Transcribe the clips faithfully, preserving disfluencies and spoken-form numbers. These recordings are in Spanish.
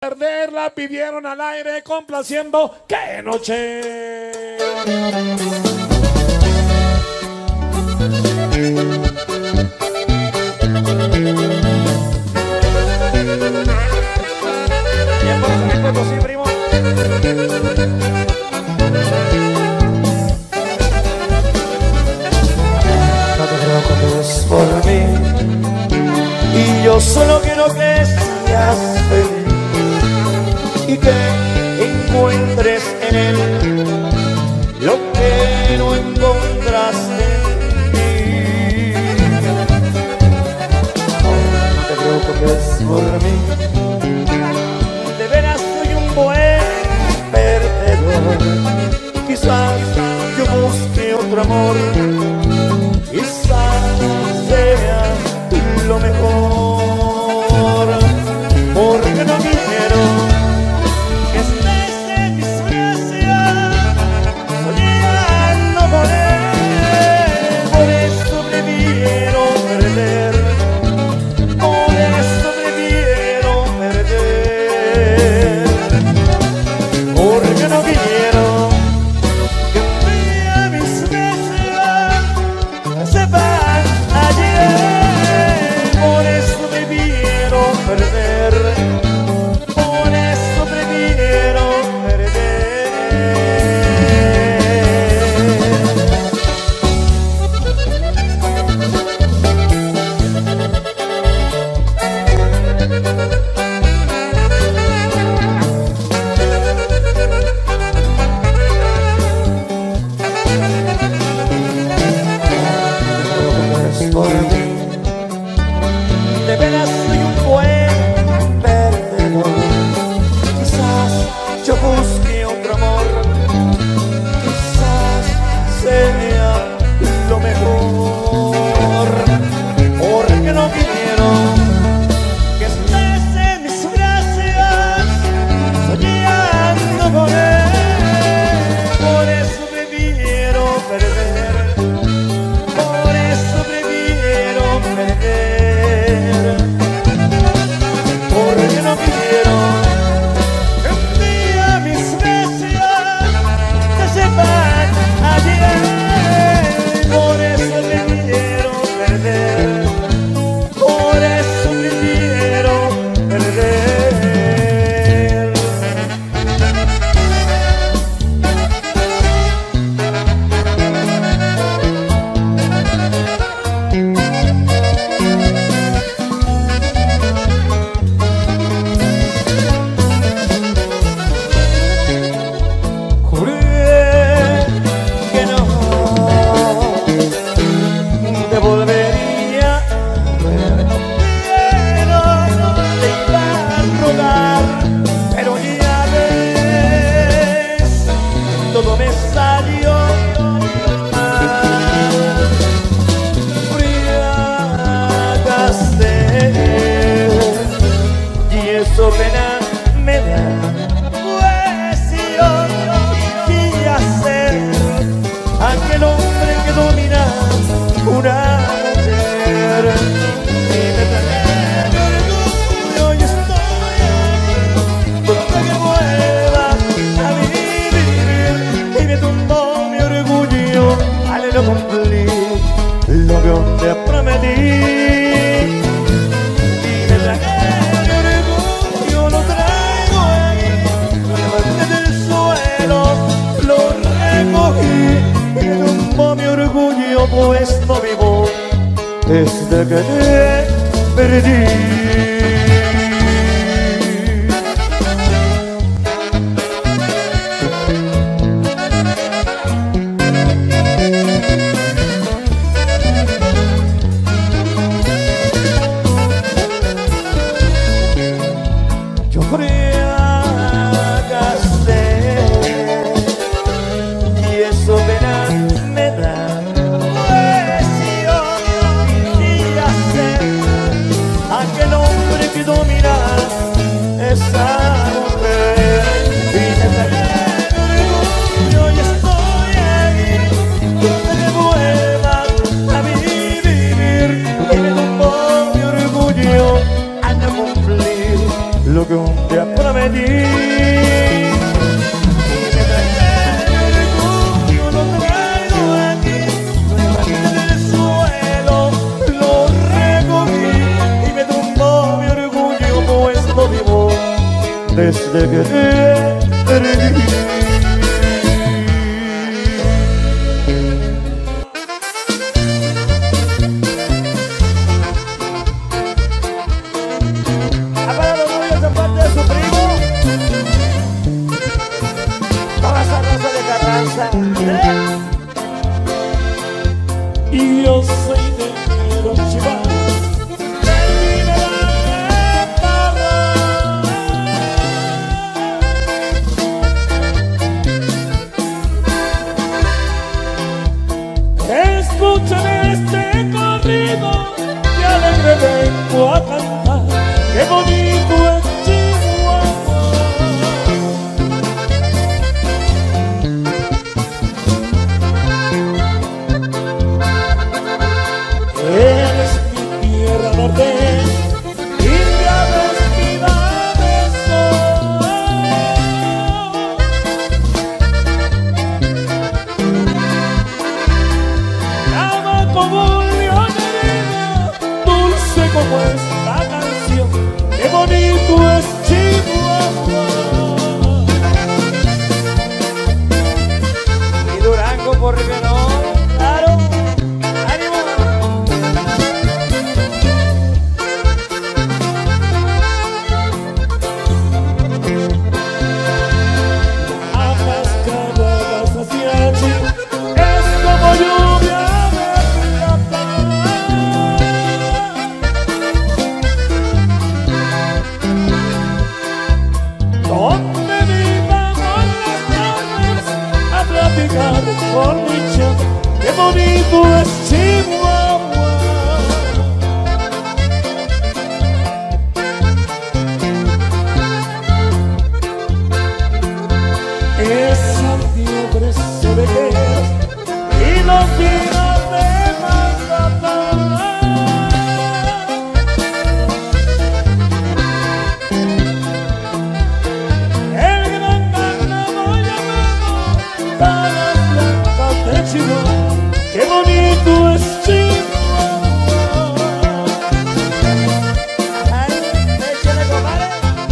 perderla, pidieron al aire complaciendo. ¡Qué noche! Bien, por supuesto, sí, primo. No te preocupes por mí, y yo solo quiero que seas feliz y que encuentres en él lo que no encontraste en mí. No te preocupes por mí, de veras soy un buen perdedor. Quizás yo busque otro amor, quizás sea lo mejor, porque no quiero que estés en mis brazos soñando con él. Por eso prefiero perder, por eso prefiero perder, porque no quiero que un día mis besos sepan ayer. Por eso prefiero perder, por eso prefiero perder. Por mí, de veras soy un buen perdedor. Quizás yo busque otro amor, quizás sea lo mejor, porque no quiero que estés en mis brazos soñando con él. Por eso prefiero perder, por eso prefiero perder, porque no quiero que un día mis besos te sepan ayer. Por eso prefiero perder, por eso prefiero perder. Juré que no te volvería a ver, pero te iba a rogar, pero ya ves, todo me salió mal. Friagaste y eso pena me da. Aquel hombre que domina una mujer y me trae mi orgullo y estoy aquí para que vuelva a vivir, y me tumbó mi orgullo al no cumplir lo que un día prometí, y me trae mi orgullo, lo traigo aquí, lo levanté del suelo, lo recogí. Me tumbó mi orgullo, pues no vivo desde que te perdí. Yo fracasé y eso pena me da, pues yo quería ser aquel hombre que domina esa mujer, y me trae mi orgullo y estoy aquí para que vuelva a vivir, y me tumbó mi orgullo a no cumplir lo que un día prometí. Y me traje el orgullo, lo traigo aquí. Lo levanté del suelo, lo recogí y me tumbó mi orgullo, pues no vivo desde que te perdí. Y yo soy de Hiroshima, del mineral de escuchen este corrido que alegre vengo a cantar. Qué bonito es Chihuahua. Eres mi tierra norte, India vestida de sol. Llama como un león herido, dulce como esta canción. Qué bonito es Chihuahua. Y Durango, ¿por qué no? Claro. Es como lluvia de plata. Donde vivamos las tardes a platicar por mi chat. Qué bonito es Chihuahua. Esa fiebre se ve que y los días de Mazatlán. El gran carnaval llamado para las blancas de Chihuahua. Qué bonito es Chihuahua. Ay, échale, compadre.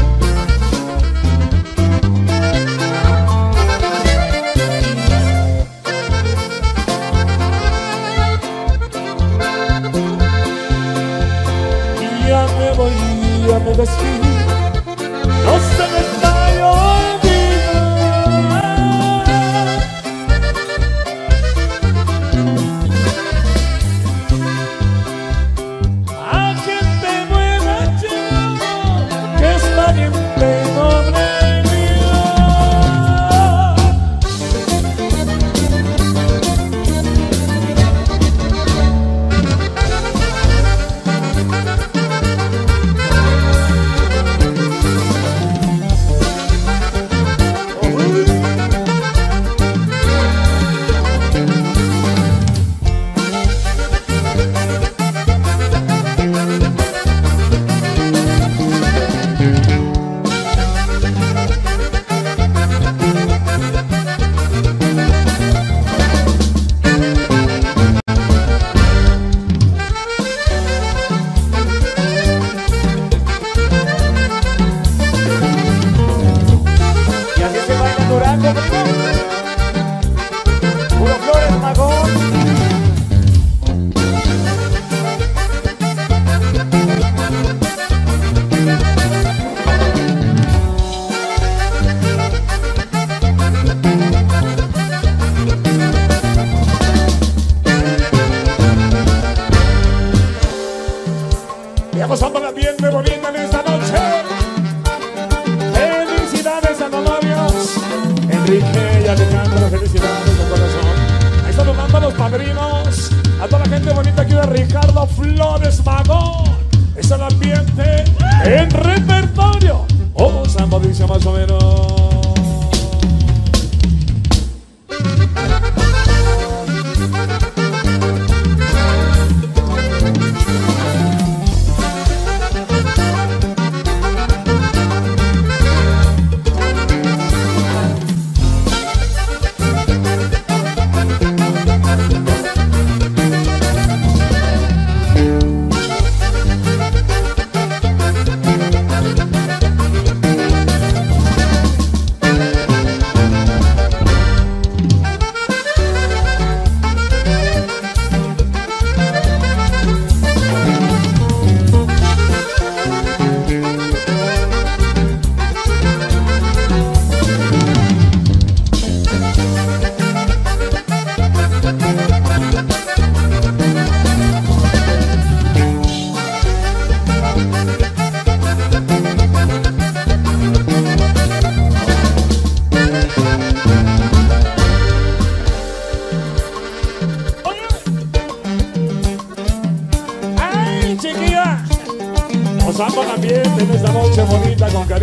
Ya me voy, ya me despido, no se me vaya a olvidar. A gente nueva Chihuahua, que está bien penoble mía. Puro Flores Magón. Ya pasándola bien de bonita en esta noche. Felicidades a los novios Enrique y Alejandro, felicidades de corazón. Ahí están donando a los padrinos, a toda la gente bonita aquí de Ricardo Flores Magón. Es el ambiente en repertorio. Oh, Samba dice más o menos.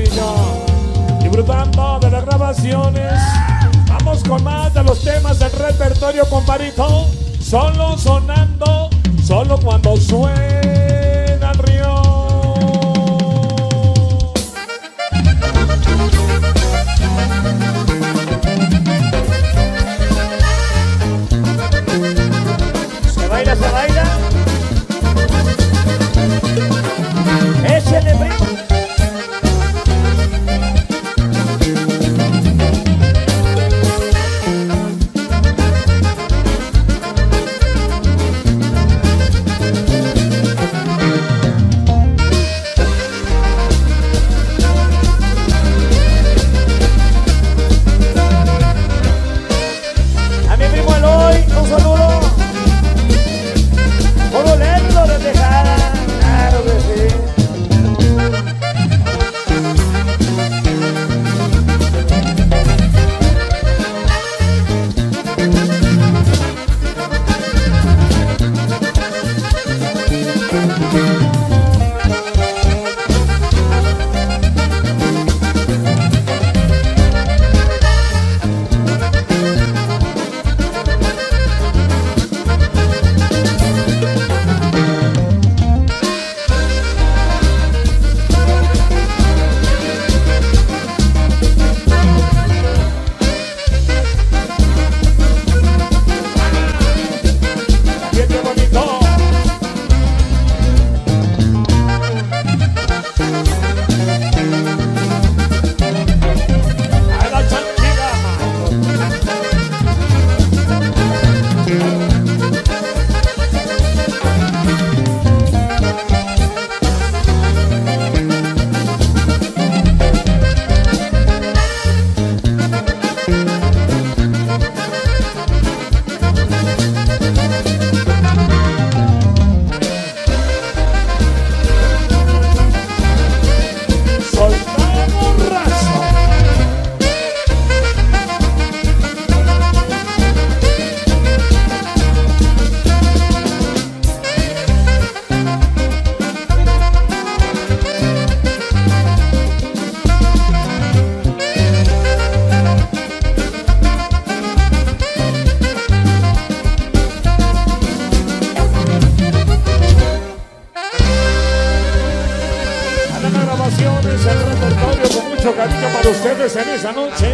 cariño. Disfrutando de las grabaciones. Vamos con más de los temas del repertorio, comparito. Solo sonando, solo cuando suena el río. Se baila, se baila. Échale, primo. A mi primo Eloy, un saludo. Por lento de Tejada, claro que sí. Bien, qué bonito. A la chanquilla. Soltamos raso. A las grabaciones, el repertorio con mucho cariño para ustedes en esa noche.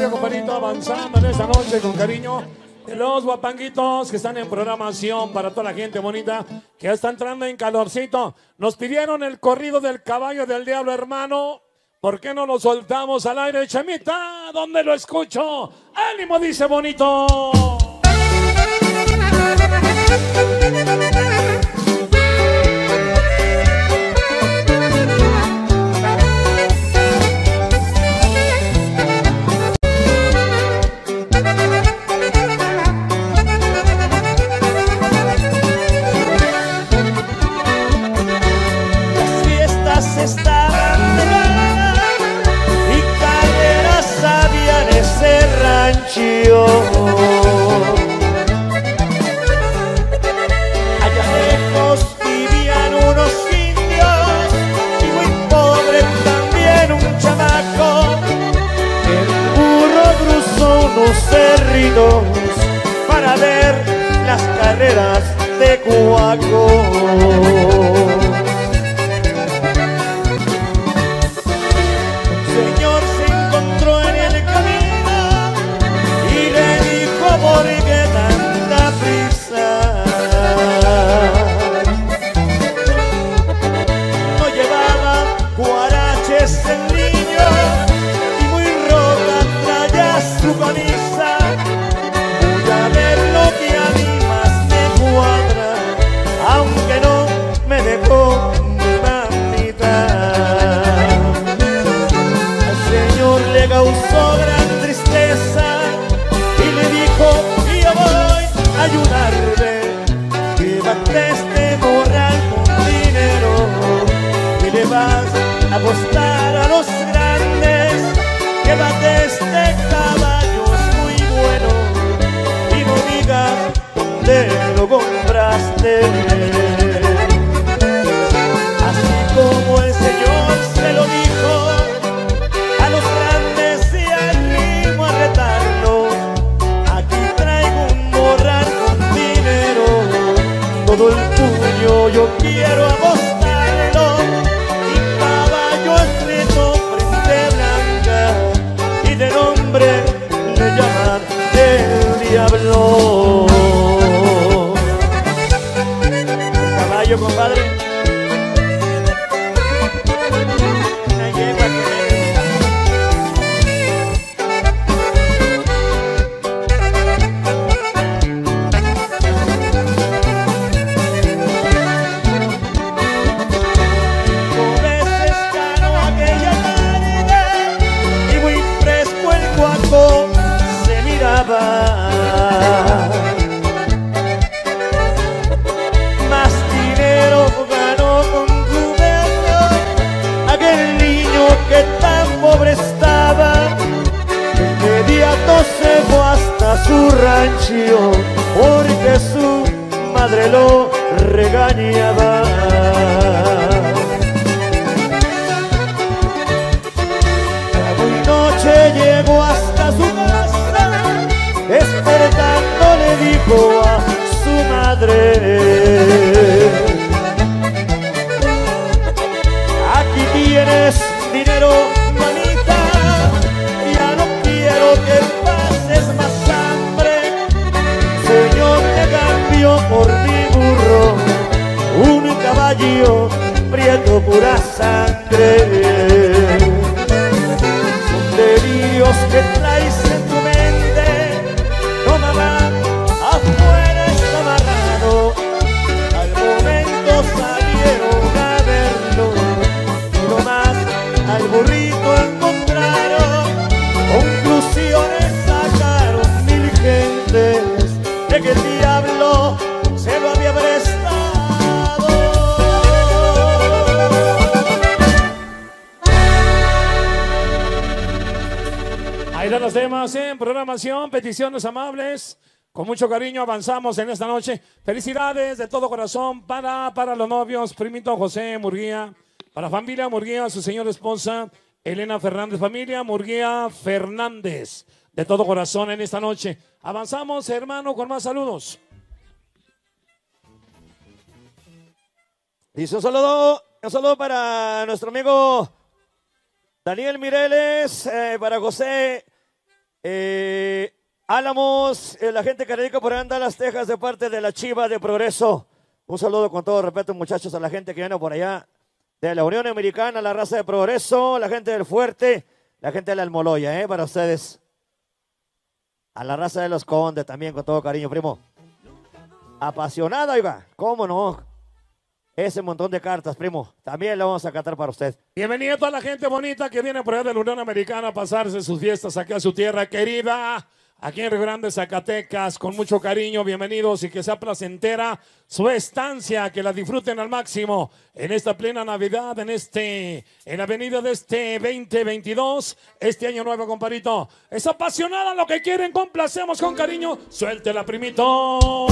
Mario, compadrito, avanzando en esta noche con cariño. Los guapanguitos que están en programación para toda la gente bonita que ya está entrando en calorcito. Nos pidieron el corrido del caballo del diablo, hermano. ¿Por qué no lo soltamos al aire, Chemita? ¿Dónde lo escucho? ¡Ánimo!, dice bonito. Estaban de gana y carreras había en ese rancho. Allá lejos vivían unos indios y muy pobre también un chamaco. El burro cruzó unos cerritos para ver las carreras de Cuaco. ¿Por qué tanta prisa? No llevaba guaraches el niño y muy rota traía su camisa. Voy a ver lo que a mí más me cuadra, aunque no me dejó mi mamita. Al señor le causó gran tristeza y le dijo: yo voy a ayudarte, llévate este morral con dinero y le vas a apostar a los grandes. Llévate este caballo, es muy bueno, y no digas dónde lo compraste. Así como el señor se lo dijo a los grandes y al mismo a retarlo, todo el tuyo yo quiero apostarlo. Mi caballo escrito frente blanca y de nombre le llaman el diablo. El caballo, compadre, una yegua que se miraba. Más dinero ganó con Rubén, aquel niño que tan pobre estaba. De inmediato se fue hasta su rancho porque su madre lo regañaba. Llegó hasta su casa, despertando le dijo a su madre: aquí tienes dinero, mamita, ya no quiero que pases más hambre. Señor me cambió por mi burro, un caballo prieto pura sangre. Delirios que traes en tu mente, no mamá, afuera está amarrado. Al momento salieron a verlo y nomás al burrito encontraron. Conclusiones sacaron mil gentes de que el diablo se lo había prestado. Ahí están los temas en programación, peticiones amables. Con mucho cariño avanzamos en esta noche. Felicidades de todo corazón para, para los novios, primito José Murguía, para familia Murguía, su señora esposa Elena Fernández, familia Murguía Fernández, de todo corazón en esta noche. Avanzamos, hermano, con más saludos. Dice un saludo, un saludo para nuestro amigo Daniel Mireles, eh, para José Eh, Álamos, eh, la gente que radica por allá en Dallas, Texas, de parte de la Chiva de Progreso. Un saludo con todo respeto, muchachos, a la gente que viene por allá de la Unión Americana, la raza de Progreso, la gente del Fuerte, la gente de la Almoloya, ¿eh? Para ustedes. A la raza de los Condes también, con todo cariño, primo. Apasionada, oiga, ¿cómo no? Ese montón de cartas, primo, también lo vamos a cantar para usted. Bienvenida a toda la gente bonita que viene por allá de la Unión Americana a pasarse sus fiestas aquí a su tierra querida, aquí en Río Grande, Zacatecas, con mucho cariño, bienvenidos y que sea placentera su estancia, que la disfruten al máximo en esta plena Navidad, en este, en la avenida de este veinte veintidós, este año nuevo, comparito. Es apasionada lo que quieren, complacemos con cariño, suéltela, primito.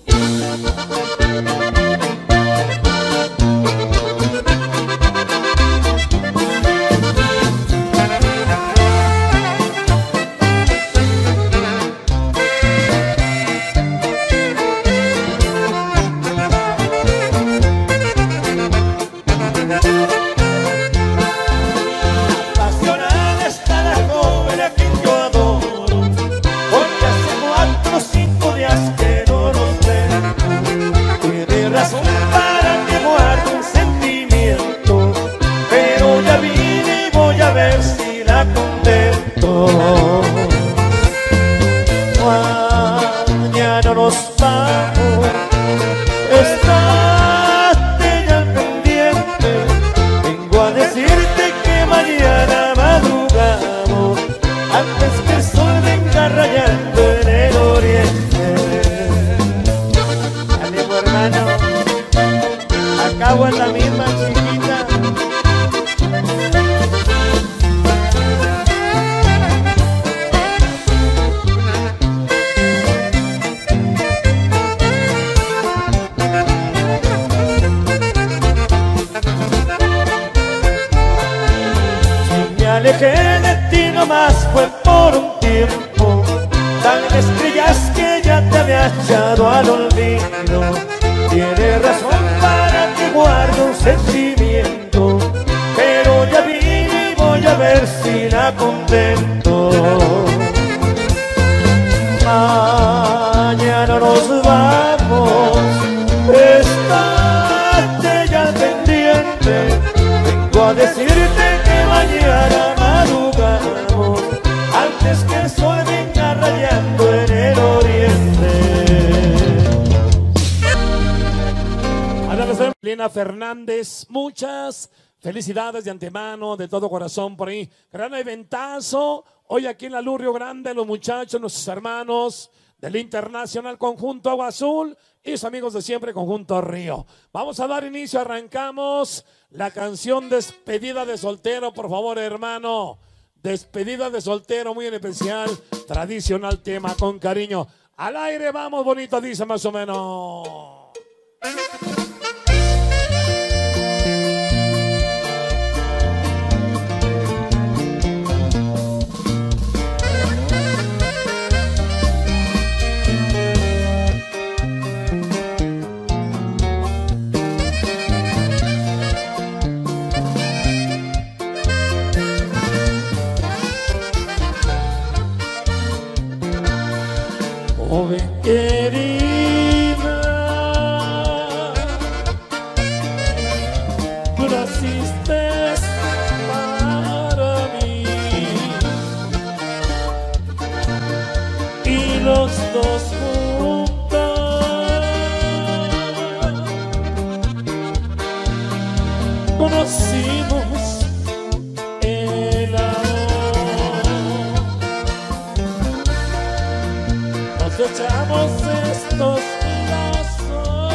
Apasionada está la joven a quien yo adoro, porque hace cuatro o cinco días que no nos ven. Tiene razón para que guarde un sentimiento, pero ya vine y voy a ver si la contento. Mañana nos vamos, estate ya al pendiente. Vengo a decirte que mañana madrugamos, antes que el sol venga rayando en el oriente. Ánimo, hermano, acabo en la misma, chiquita. Si me alejé de ti nomás fue por un tiempo, tan estrellas que ya te había echado al olvido. Tiene razón para que guarde un sentimiento, pero ya vine y voy a ver si la contento. Mañana nos vamos, estate ya al pendiente. Vengo a decirte que mañana madrugamos, antes que el sol venga rayando en el oriente. Lina Fernández, muchas felicidades de antemano, de todo corazón por ahí. Gran eventazo hoy aquí en la Luz Río Grande, los muchachos, nuestros hermanos del Internacional Conjunto Agua Azul y sus amigos de siempre, Conjunto Río. Vamos a dar inicio, arrancamos la canción Despedida de Soltero, por favor, hermano. Despedida de Soltero, muy en especial, tradicional tema, con cariño. Al aire, vamos, bonito, dice más o menos. Joven querida, tú naciste para mí y los dos juntos conocimos el amor. Nos echamos estos lazos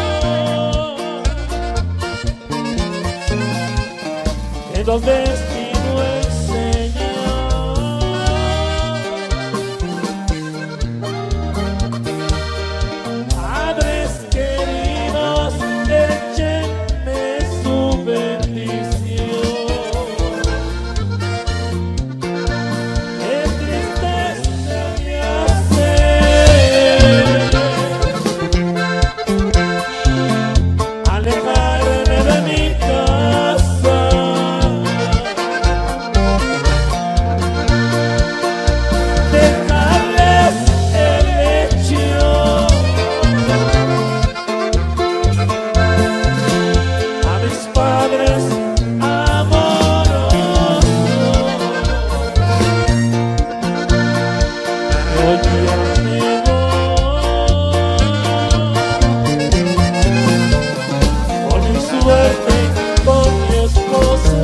que nos destinó el Señor. Padres queridos, échenme su bendición. Qué tristeza me hace alejarme de mi casa. hoy ya me voy con mi suerte, con mi esposa.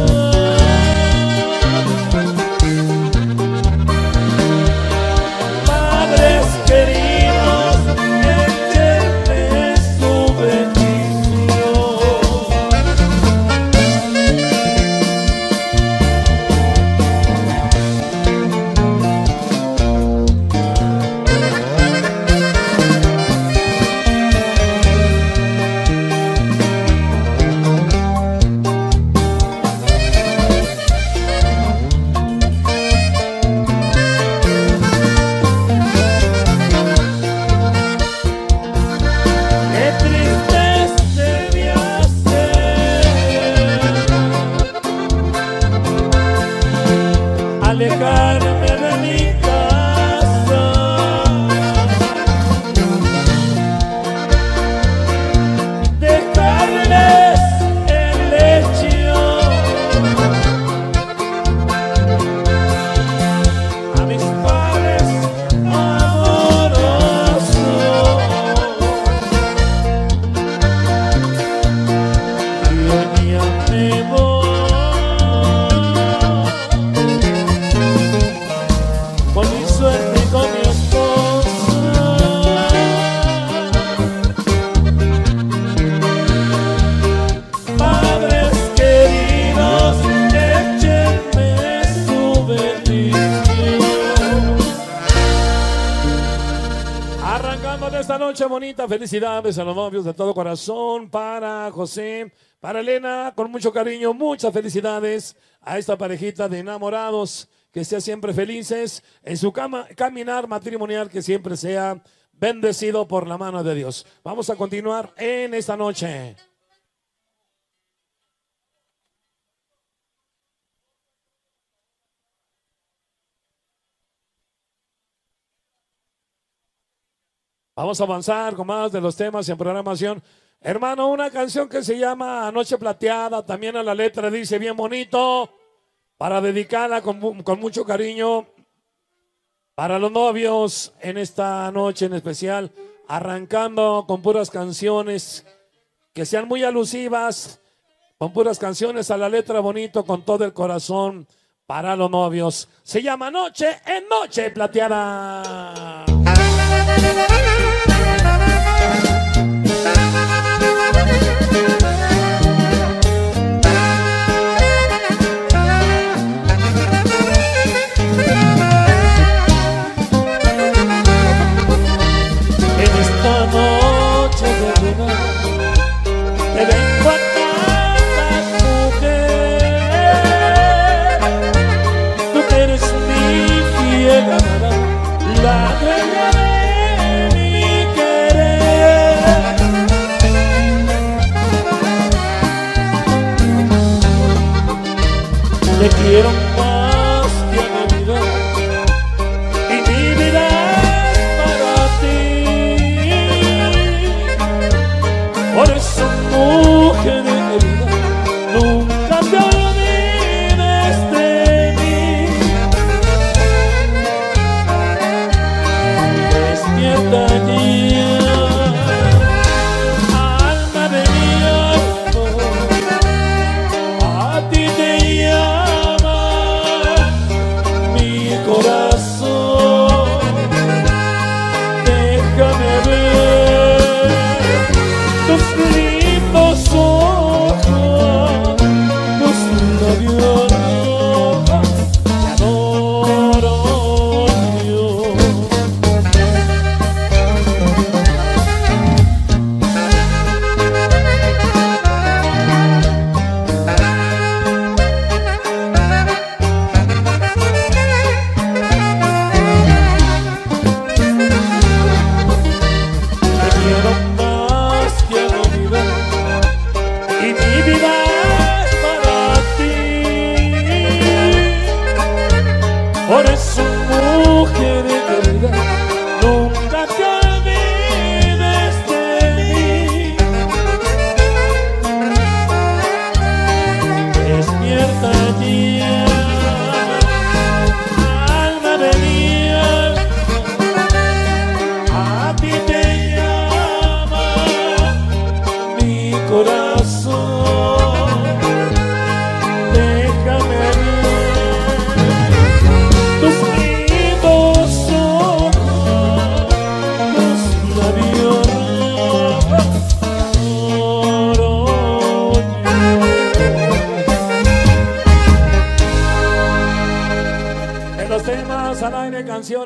Padres queridos, échenme su bendición. Qué triste se me hace alejarme de mi casa, dejarles el lecho a mis padres amorosos. Y hoy ya me voy con mi suerte y con mi esposa. Padres queridos, échenme su bendición. Arrancando de esta noche bonita, felicidades a los novios de todo corazón, para José, para Elena, con mucho cariño, muchas felicidades a esta parejita de enamorados, que sean siempre felices en su cama, caminar matrimonial, que siempre sea bendecido por la mano de Dios. Vamos a continuar en esta noche. Vamos a avanzar con más de los temas en programación. Hermano, una canción que se llama Noche Plateada, también a la letra dice bien bonito, para dedicarla con, mu- con mucho cariño para los novios en esta noche en especial, arrancando con puras canciones que sean muy alusivas, con puras canciones a la letra bonito, con todo el corazón para los novios. Se llama Noche en Noche Plateada. En esta noche de luna te vengo a cantar, mujer. Tú que eres mi fiel amada, la dueña de mi querer. Te quiero más que a mi vida, y mi vida es para ti. Por eso, mujer querida, nunca te olvides de mí. Despierta ya, alma de mi amor, a ti te llama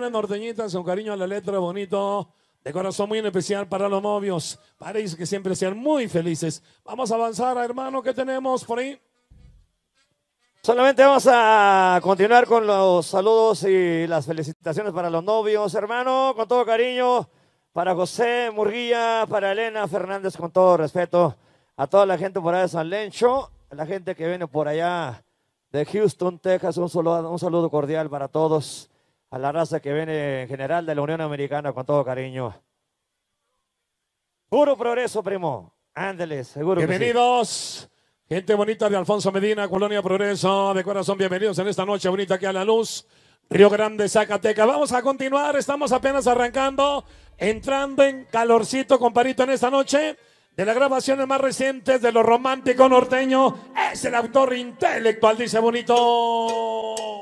canciones norteñitas, con cariño a la letra, bonito, de corazón muy en especial para los novios. Parece que siempre sean muy felices. Vamos a avanzar, hermano, ¿qué tenemos por ahí? Solamente vamos a continuar con los saludos y las felicitaciones para los novios, hermano, con todo cariño, para José Murguía, para Elena Fernández, con todo respeto, a toda la gente por allá de San Lencho, a la gente que viene por allá de Houston, Texas, un saludo, un saludo cordial para todos, a la raza que viene en general de la Unión Americana, con todo cariño. Puro progreso, primo, ándeles, seguro. Bienvenidos. Que sí. Gente bonita de Alfonso Medina, Colonia Progreso, de corazón, bienvenidos en esta noche bonita aquí a la luz, Río Grande, Zacatecas. Vamos a continuar, estamos apenas arrancando, entrando en calorcito, comparito, en esta noche, de las grabaciones más recientes de lo romántico norteño, es el autor intelectual, dice bonito.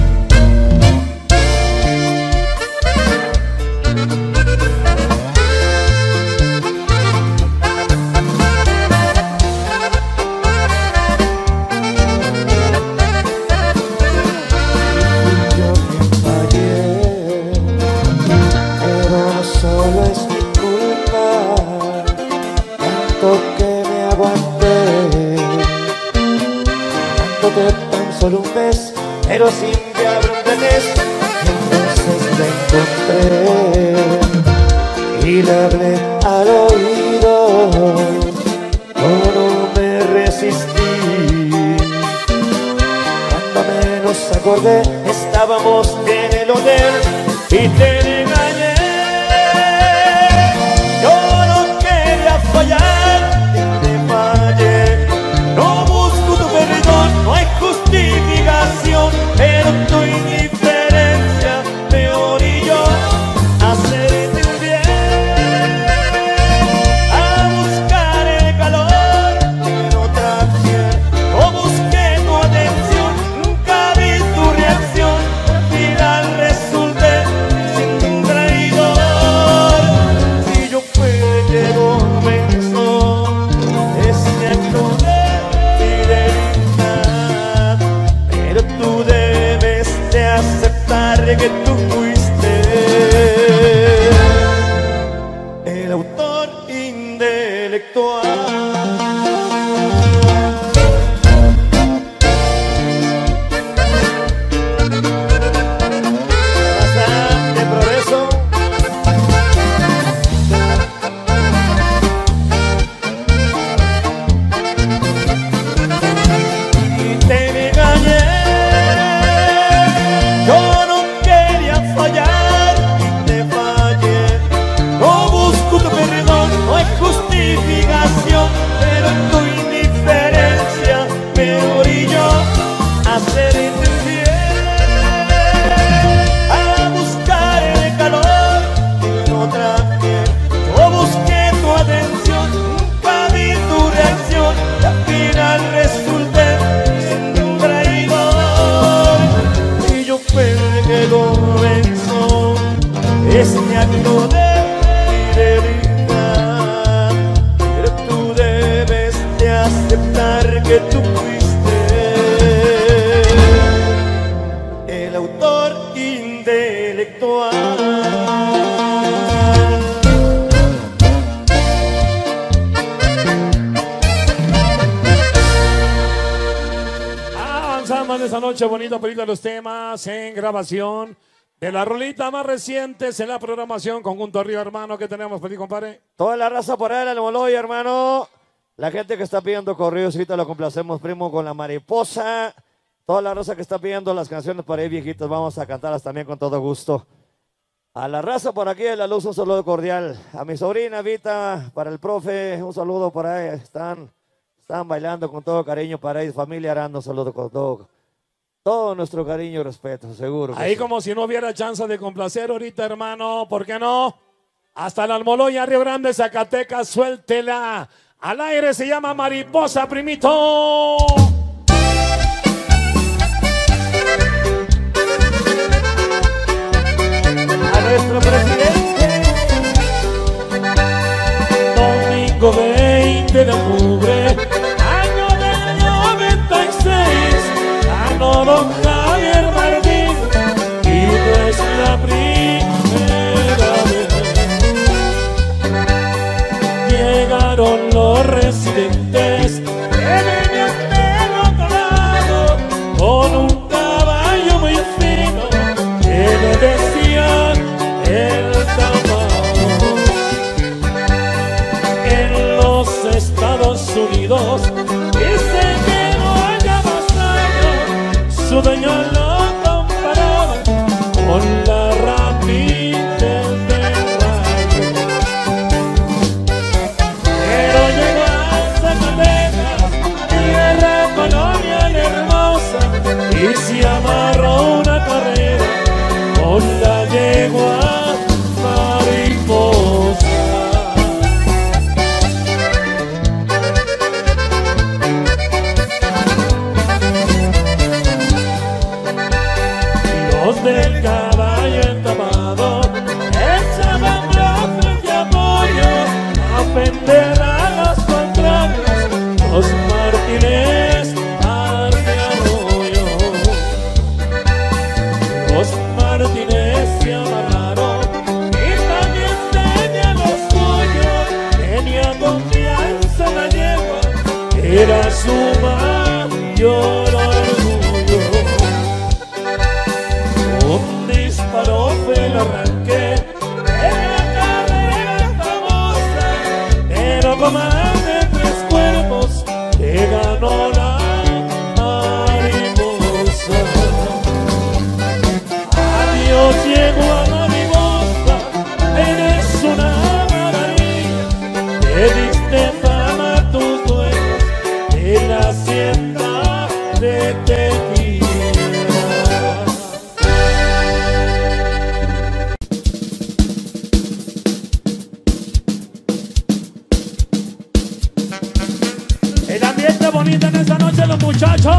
Solo es mi culpa, tanto que me aguanté, tanto que tan solo un mes, pero sin que abra un mes. Entonces la encontré y le hablé al oído, yo no me resistí. Cuando menos acordé, estábamos en el hotel y te engañé. Fallar, te fallé. No busco tu perdón, no hay justificación, pero tu indiferencia me orilló a hacerte el bien, a buscar el calor en otra piel. No busqué tu atención, nunca vi tu reacción, al final resulté sin un traidor. Si yo fui el que comenzó ese acto de fidelidad, pero tú debes de aceptar que tú fuiste el autor intelectual. Bastante progreso. Pero tu indiferencia me orilló a hacerte infiel, a buscar el calor en otra piel. Yo busqué tu atención, nunca vi tu reacción, y al final resulté siendo un traidor. Y yo fui el que comenzó este acto de fidelidad, aceptar que tú fuiste el autor intelectual. Avanzamos esta noche bonita, película de los temas en grabación de la rolita más recientes en la programación Conjunto Río, hermano. ¿Qué tenemos, Feliz, compadre? Toda la raza por ahí, el Moloy, hermano. La gente que está pidiendo corridos, ahorita lo complacemos, primo, con la mariposa. Toda la raza que está pidiendo las canciones por ahí, viejitos, vamos a cantarlas también con todo gusto. A la raza por aquí de la luz, un saludo cordial. A mi sobrina Vita, para el profe, un saludo por ahí. Están, están bailando con todo cariño para ahí. Familia Aranda, un saludo con todo, todo nuestro cariño y respeto, seguro. Ahí sí. Como si no hubiera chance de complacer ahorita, hermano, ¿por qué no? Hasta el Almoloya, Río Grande, Zacatecas, suéltela. Al aire se llama Mariposa, primito. A nuestro presidente. Domingo veinte de octubre, año del noventa y seis, ganó don Javier Martín y nuestra prima. muchachos.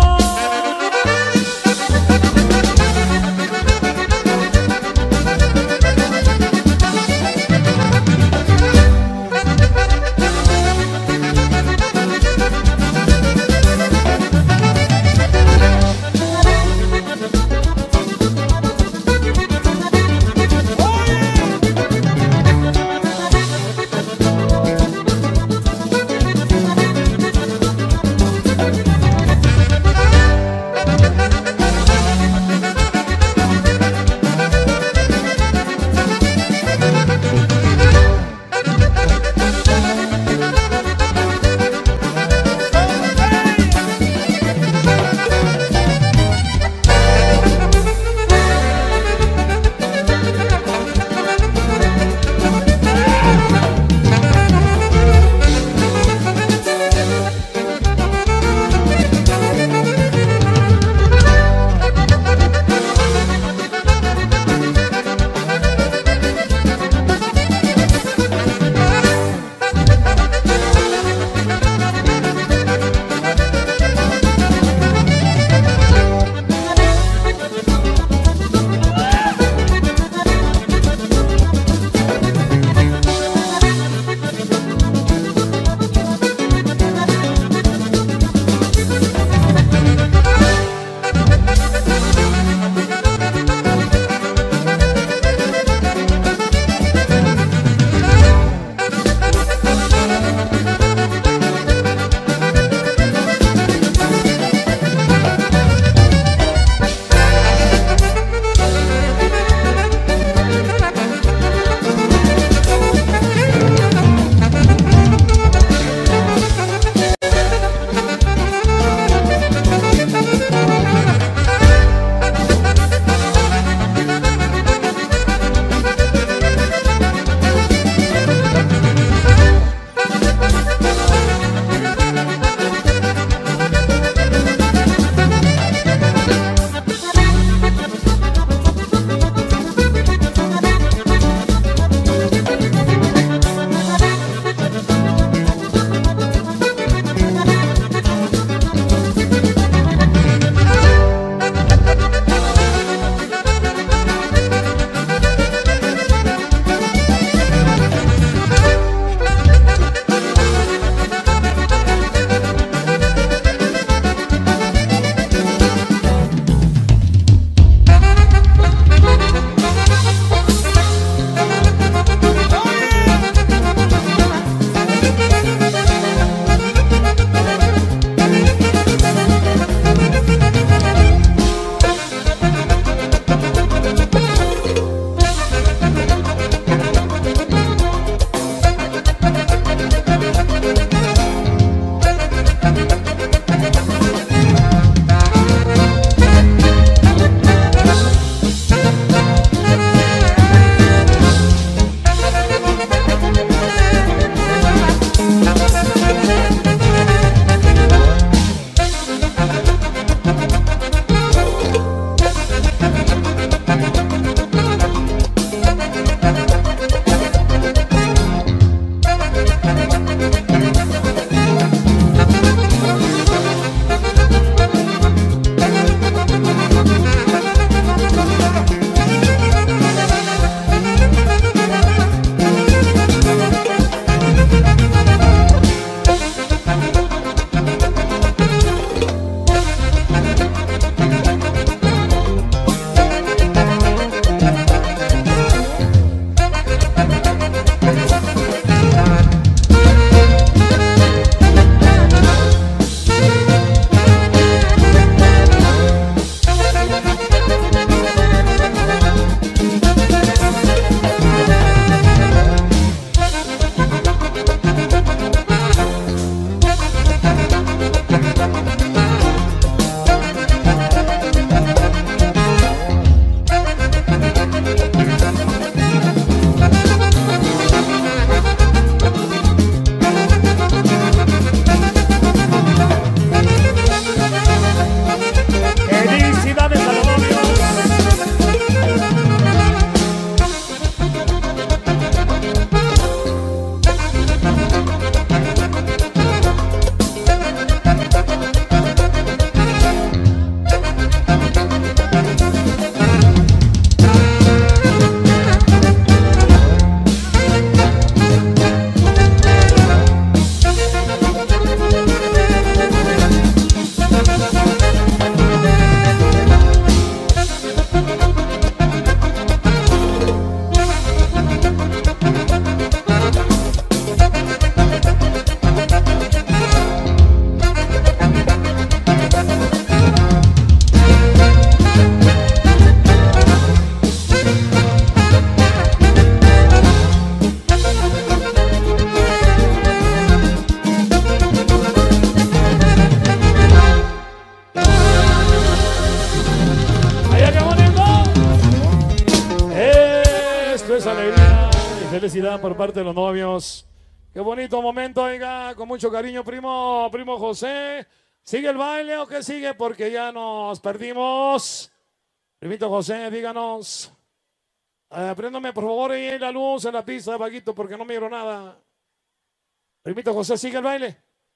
Y felicidad por parte de los novios. Qué bonito momento, oiga, con mucho cariño, primo, primo José. ¿Sigue el baile o qué sigue? Porque ya nos perdimos. Primito José, díganos. Eh, préndame, por favor, ahí la luz en la pista, vaguito, porque no miro nada. Primito José, ¿sigue el baile?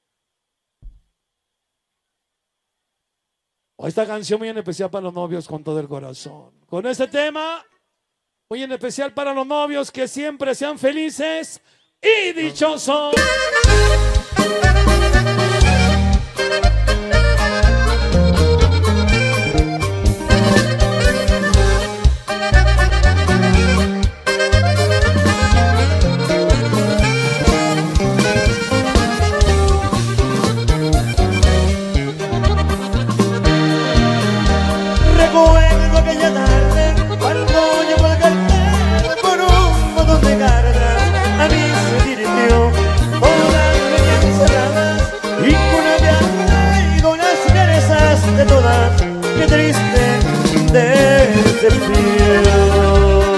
Oh, esta canción muy en especial para los novios con todo el corazón. Con este tema, muy en especial para los novios, que siempre sean felices y dichosos. Recuerdo aquella tarde cuando llegó el cartel con un botón de carga. A mí se dirigió por las calles encerradas y con la viaje y con las cerezas de todas. Qué triste decepción.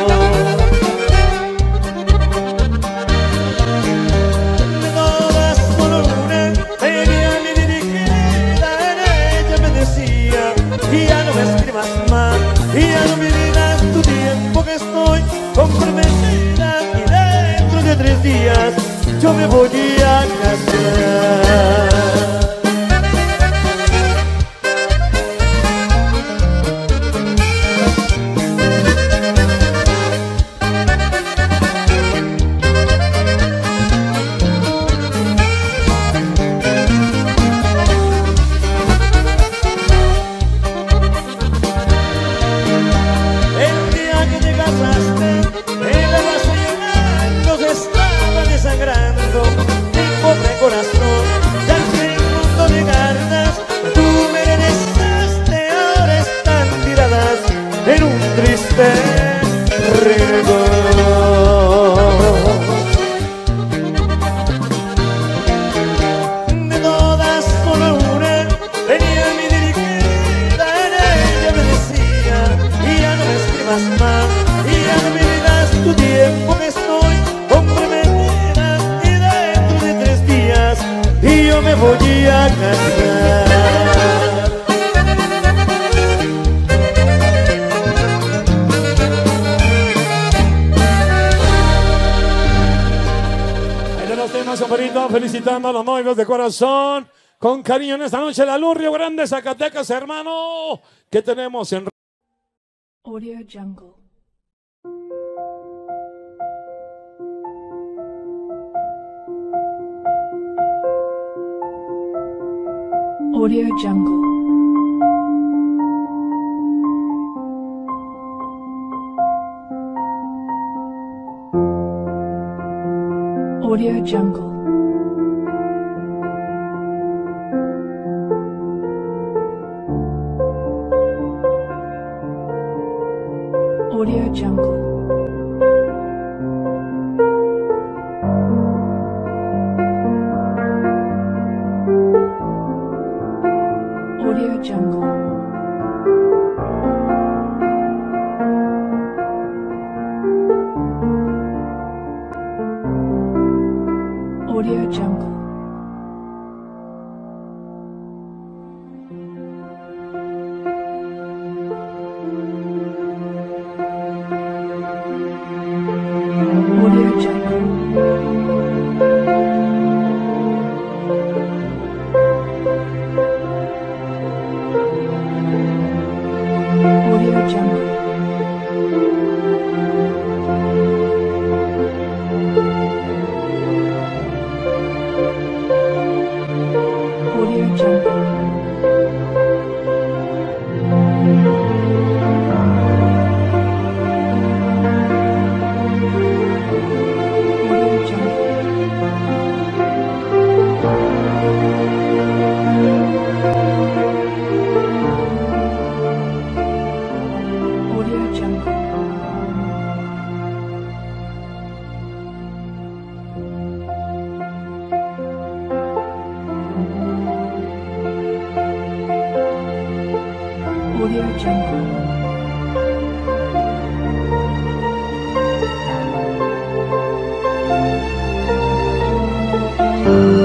De todas solo una tenía mi dirigida. En ella me decía: y ya no me escribas más, y ya no me digas tu tiempo, que estoy comprometida y dentro de tres días yo me voy a casar. Felicitando a los novios de corazón, con cariño en esta noche, la luz, Río Grande, Zacatecas, hermano. ¿Qué tenemos en Audio Jungle? Audio Jungle. Audio Jungle. Audio Jungle. Audio Jungle. Audio Jungle. Audio Jungle. Jungle.